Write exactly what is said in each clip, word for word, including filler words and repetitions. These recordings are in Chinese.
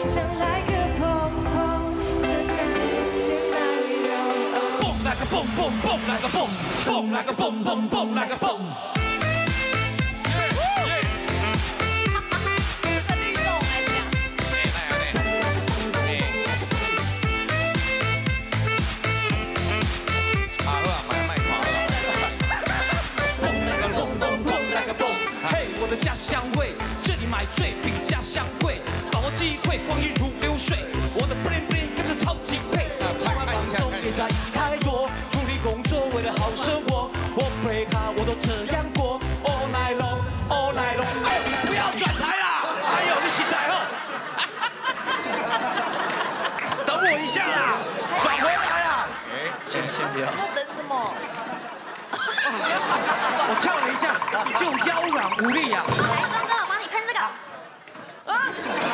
想来个碰碰 ，tonight tonight 哦。 蹦来个蹦蹦蹦来个蹦，蹦来个蹦蹦蹦来个蹦。 家乡味，这里买醉比家乡贵，把握机会，光阴如流水，我的 bling bling 跟着超级配，千万放松，别在意太多，努力工作为了好生活，我 break hard 我都这样过 ，all night long all night long， 哎，不要转台啦，还有你洗仔哦，等我一下啦，转回来啊，哎，先先不要， 等什么？ 我跳了一下，就腰软无力呀、啊。 来，钟哥，我帮你喷这个。啊！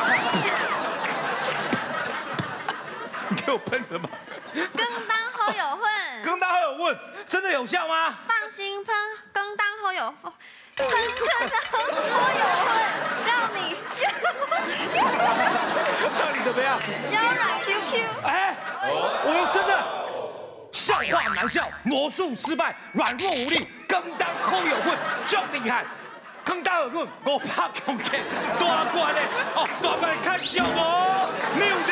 你给我喷什么？ 跟当后有混。 跟当后有混，真的有效吗？ 放心喷，跟当后有混，喷跟当后有混，让你让你怎么样？ 腰软 Q Q。哎， 我真的。 笑话难笑，魔术失败，软弱无力，跟当后有混，就厉害。跟当有混，我怕恐吓，大官嘞，哦，大官看笑我，没有的。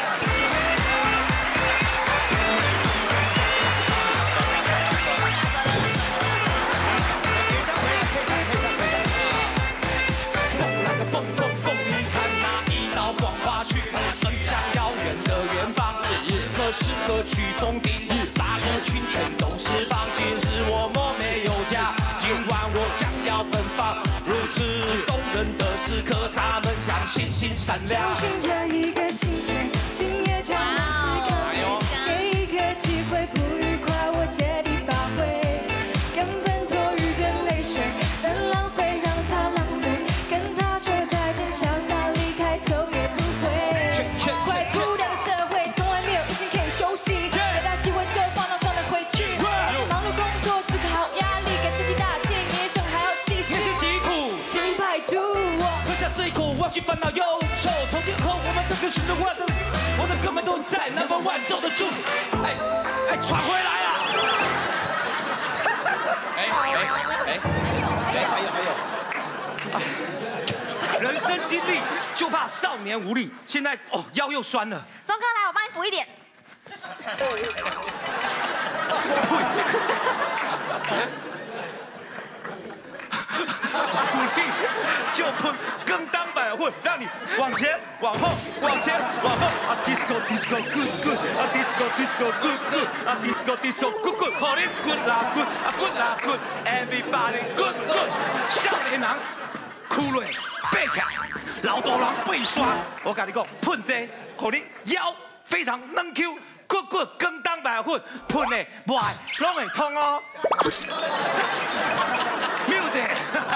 蹦来个蹦蹦蹦，你看那一道光华去，奔向遥远的远方，此刻是歌曲风笛。 群全都释放，今日我梦没有家，今晚我将要奔放。如此动人的时刻，咱们像星星闪亮。 找寻着一个新鲜，今夜将满是可能，给一个机会，不愉快我借题发挥，根本多余的泪水，能浪费让它浪费，跟他说再见，潇洒离开，头也不回。快步调的社会，从来没有一天可以休息，给他机会就放到。 忙碌工作，此刻好压力，给自己打气，明天生活还要继续。 也是疾苦， 请拜读我。 喝下这一口，忘记烦恼忧愁。从今后，我们都跟循着花灯，我的哥们都在南方万州的住。哎哎，传回来啊！哎哎哎，还有还有还有。人生经历就怕少年无力，现在哦腰又酸了。 钟哥来，我帮你补一点。 努力就喷，跟当百混，让你往前、往后、往前、往后啊 ！Disco Disco Good Good 啊 ！Disco Disco Good Good 啊 ！Disco Disco Good Good， 好哩 Good 啦 Good 啊 Good 啦 Good，Everybody Good Good， 少年人哭累背起来，老大人背刷。我跟你讲，喷这，好你腰非常嫩 Q。 good good 跟当白混，喷的不爱拢会通哦。music。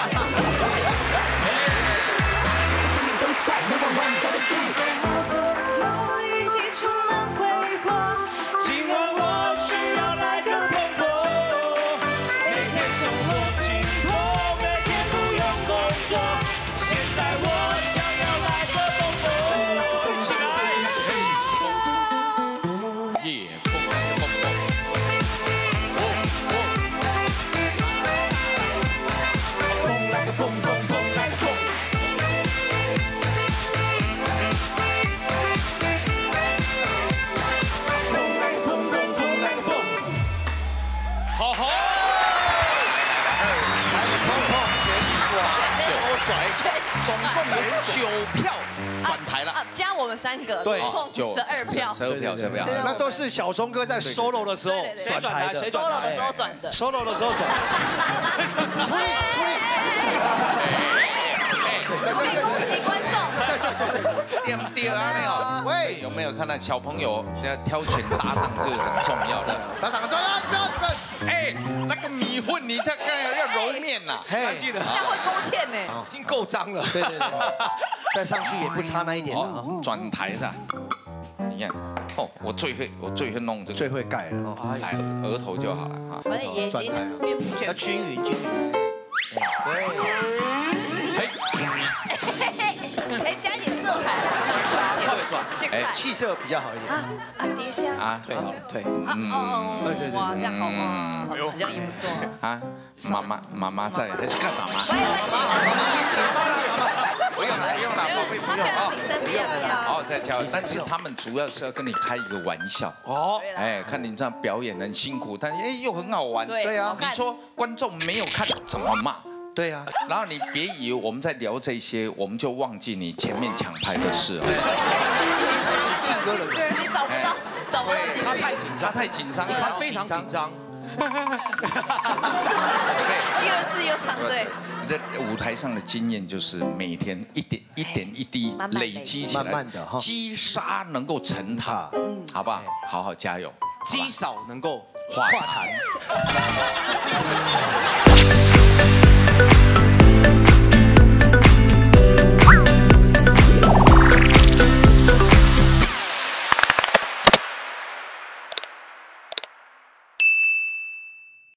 一起出门挥霍， 今晚我需要来个碰碰，每天生活紧迫，每天不用工作，现在我想要来个碰碰，起来。 总共有九票转台了， 加我们三个， 对， 九十二票， 十二票，十二票， 那都是小钟哥在 solo 的时候转台的 ，solo 的时候转的 ，solo 的时候转。出力出力！ 恭喜观众！ 对不对啊？那个，喂，有没有看到小朋友要挑选搭档，这个很重要的。 搭档很重要，这样子。 哎，那个米混，你这该要揉面呐， 还记得？ 这样会勾芡呢， 已经够脏了。 对对对，再上去也不差那一点了。 转台的，你看，哦，我最会，我最会弄这个， 最会盖了。 来，额头就好了啊。 反正眼睛面部全要均匀均匀。对。 嘿，哎，加一点色彩啦。 帅， 哎， 气色比较好一点。 啊啊，跌下啊， 退好了，退。 嗯哦， 对对对哇，这样好吗？好这样也不错。 啊，妈妈妈妈在还是干妈妈？ 我也会喜不用了，不用了，宝贝不用哦。 女生不要不要。 哦，再教，但是他们主要是要跟你开一个玩笑哦。哎，看你这样表演很辛苦，但哎又很好玩。 对啊， 你说观众没有看怎么骂？ 对啊。 然后你别以为我们在聊这些，我们就忘记你前面抢拍的事了。 庆哥的， 对，你找不到，找不到机他会。 太紧张， 他太紧张了， 他非常紧张。 对。 第二次又唱对。 你在舞台上的经验就是每天一点一点一滴累积起来， 慢慢的哈， 积沙能够成塔，嗯，好不好？好好加油， 积少能够化化痰。